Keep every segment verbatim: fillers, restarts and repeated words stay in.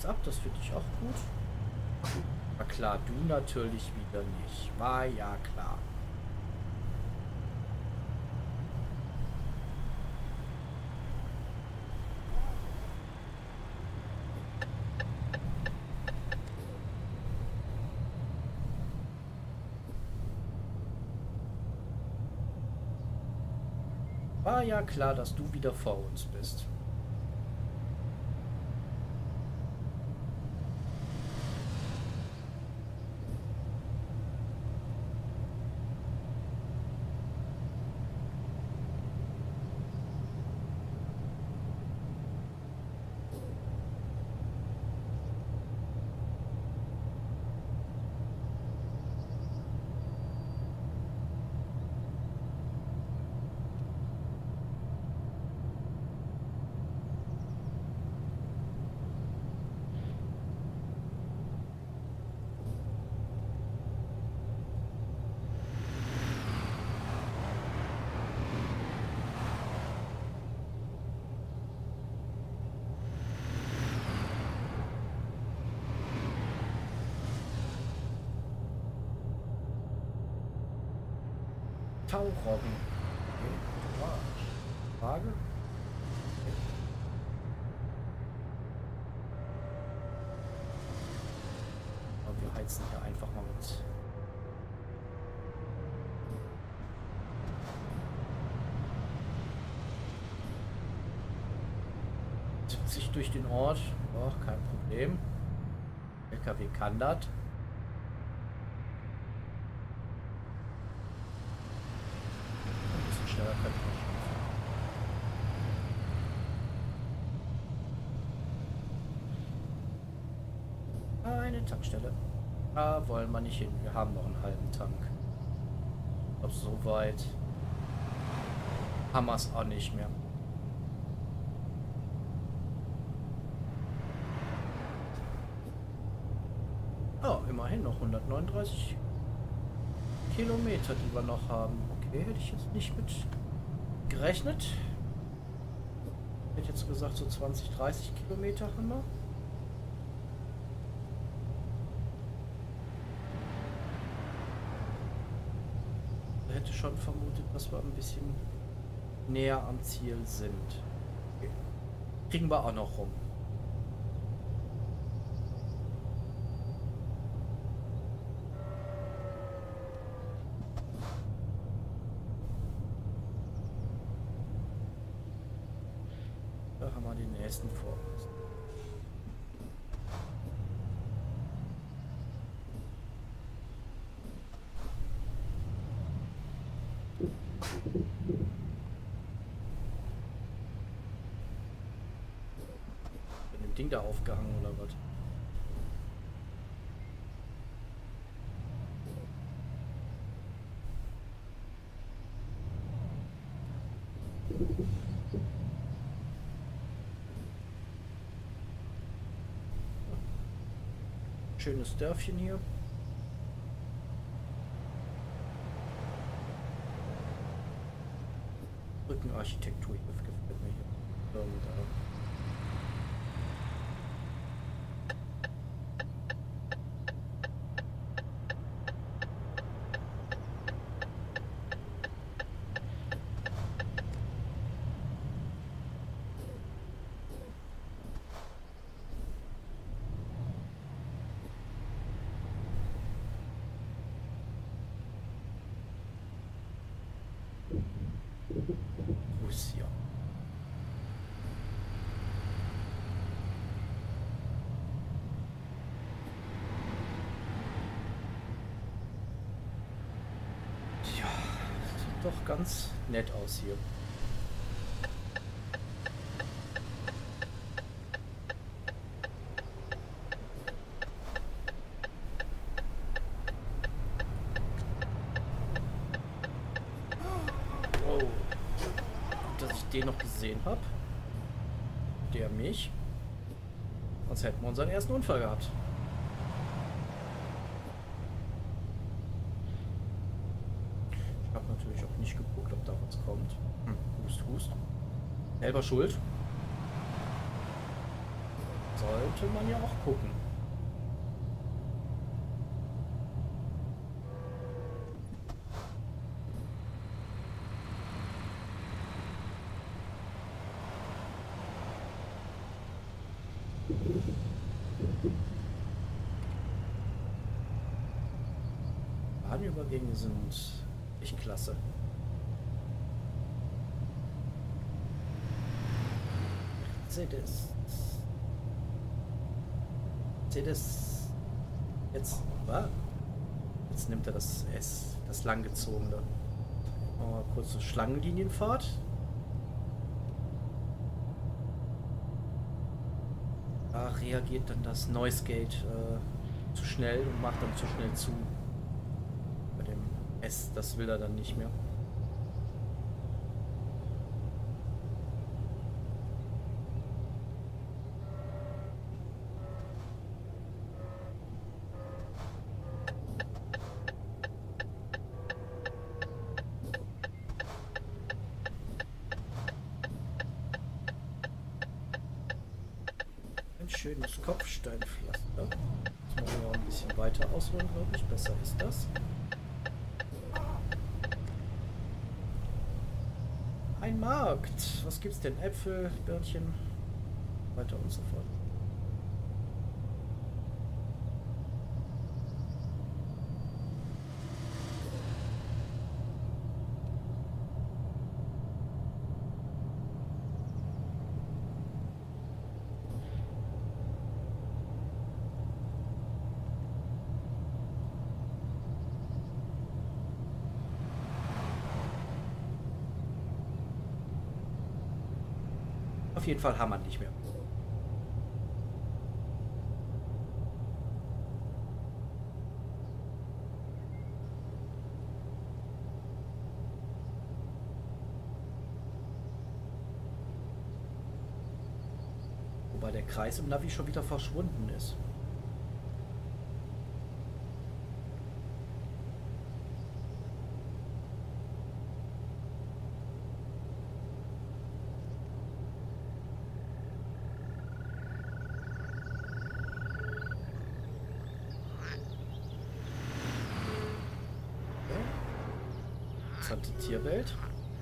ab, das finde ich auch gut. Na klar, du natürlich wieder nicht. War ja klar. War ja klar, dass du wieder vor uns bist. Tauchrobben. Okay. Frage? Okay. Aber wir heizen hier einfach mal mit. siebzig durch den Ort. Oh, kein Problem. L K W kann das. Eine Tankstelle. Da wollen wir nicht hin. Wir haben noch einen halben Tank. Ich glaube, so weit haben wir es auch nicht mehr. Oh, immerhin noch hundertneununddreißig Kilometer, die wir noch haben. Okay, hätte ich jetzt nicht mit gerechnet. Ich hätte jetzt gesagt, so zwanzig, dreißig Kilometer haben wir. Ich hätte schon vermutet, dass wir ein bisschen näher am Ziel sind. Okay. Kriegen wir auch noch rum. Da haben wir den nächsten vor uns. Mit dem Ding da aufgehangen oder was? Schönes Dörfchen hier. Brückenarchitektur hier gefällt mir hier. Und, äh Russia. Ja, sieht doch ganz nett aus hier. Den noch gesehen habe, der mich, sonst hätten wir unseren ersten Unfall gehabt. Ich habe natürlich auch nicht geguckt, ob da was kommt. Hm, hust, hust. Selber schuld. sollte man ja auch gucken. Bahnübergänge sind echt klasse. Mercedes. Mercedes. Jetzt. Was? Jetzt nimmt er das S, das langgezogene. Mal kurze Schlangenlinienfahrt. Da reagiert dann das Noise Gate äh, zu schnell und macht dann zu schnell zu. Bei dem S, das will er dann nicht mehr. Schönes Kopfsteinpflaster. Jetzt machen wir auch ein bisschen weiter ausholen, glaube ich. Besser ist das. Ein Markt. Was gibt's denn? Äpfel, Birnchen, weiter und so fort. Auf jeden Fall haben wir nicht mehr. Wobei der Kreis im Navi schon wieder verschwunden ist. Interessante Tierwelt.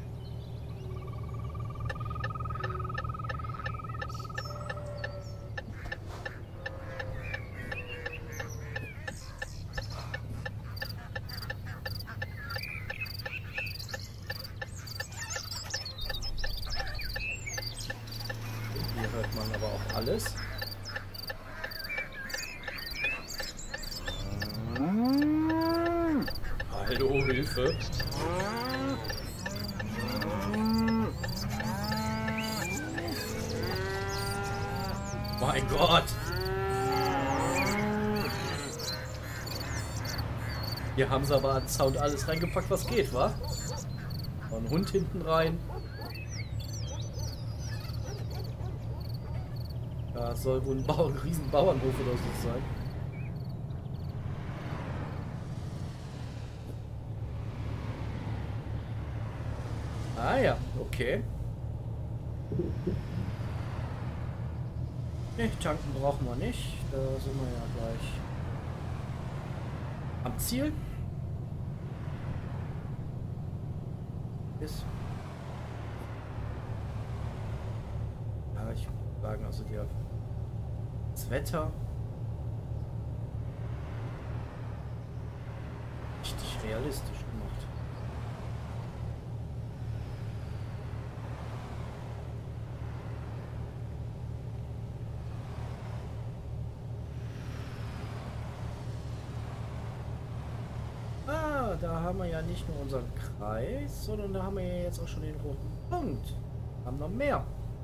Hier hört man aber auch alles. Hallo, Hilfe! Mein Gott! Hier haben sie aber an Sound alles reingepackt, was geht, wa? Und ein Hund hinten rein. Da soll wohl ein, Bau ein riesen Bauernhof oder so sein. Ah ja, okay. Ne, tanken brauchen wir nicht. Da sind wir ja gleich am Ziel. Ist. Ja, ich würde sagen, also die, das Wetter richtig realistisch gemacht. Da haben wir ja nicht nur unseren Kreis, sondern da haben wir ja jetzt auch schon den roten Punkt. Haben noch mehr.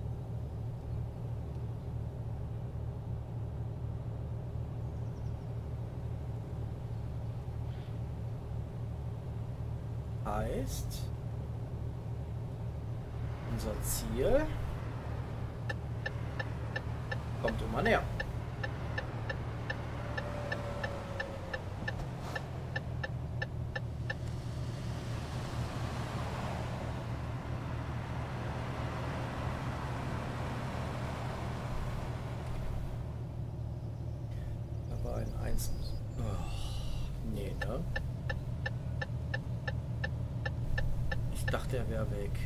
Heißt, unser Ziel kommt immer näher. eins. Oh, nee, ne? Ich dachte, er wäre weg.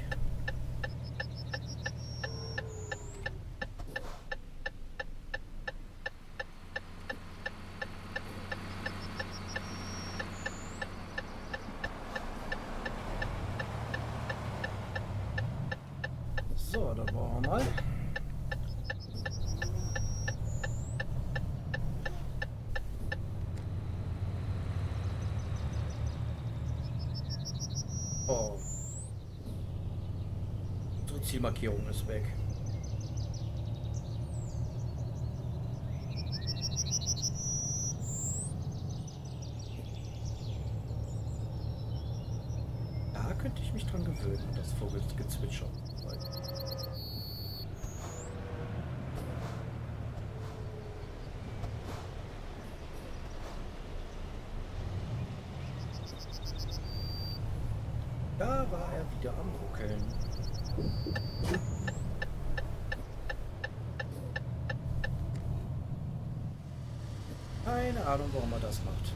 So, dann wollen wir mal. Oh. Unsere Zielmarkierung ist weg. Da könnte ich mich dran gewöhnen, an das Vogelgezwitscher. Da war er wieder am Ruckeln. Keine Ahnung, warum er das macht.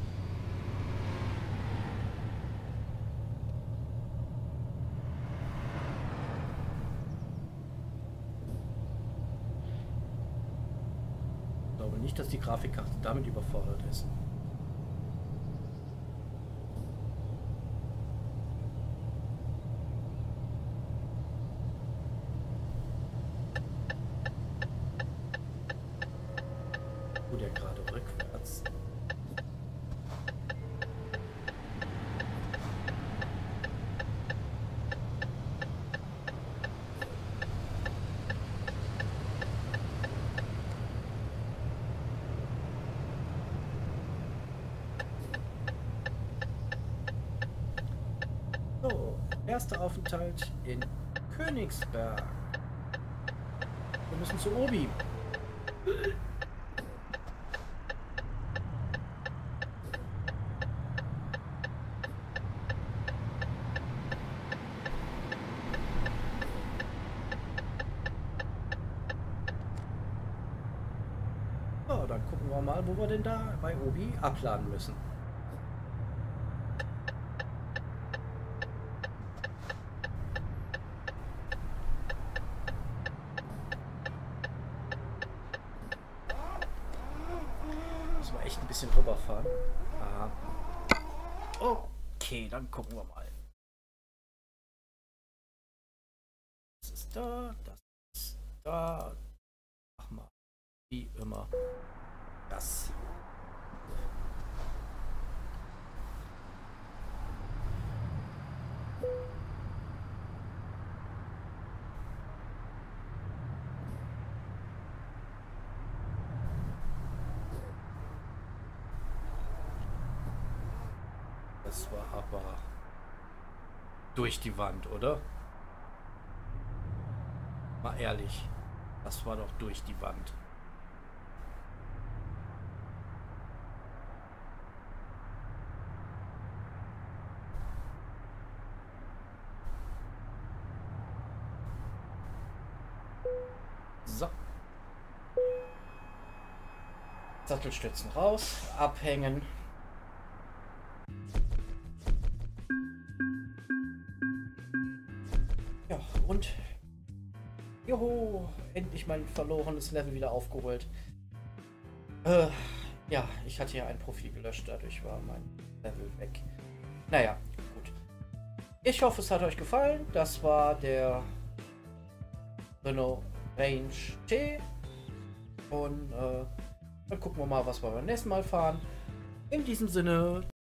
Ich glaube nicht, dass die Grafikkarte damit überfordert ist. Der gerade rückwärts. So, erster Aufenthalt in Königsberg. Wir müssen zu Obi. Dann gucken wir mal, wo wir denn da bei Obi abladen müssen. Müssen wir echt ein bisschen rüberfahren. Aha. Okay, dann gucken wir mal. Das ist da, das ist da. Mach mal. Wie immer. Das. Das war aber durch die Wand, oder? Mal ehrlich. Das war doch durch die Wand. So. Sattelstützen raus, abhängen. Ja, und juhu, endlich mein verlorenes Level wieder aufgeholt. Äh, ja, ich hatte ja ein Profil gelöscht, dadurch war mein Level weg. Naja, gut. Ich hoffe, es hat euch gefallen. Das war der Renault Range T. Und äh, dann gucken wir mal, was wir beim nächsten Mal fahren. In diesem Sinne.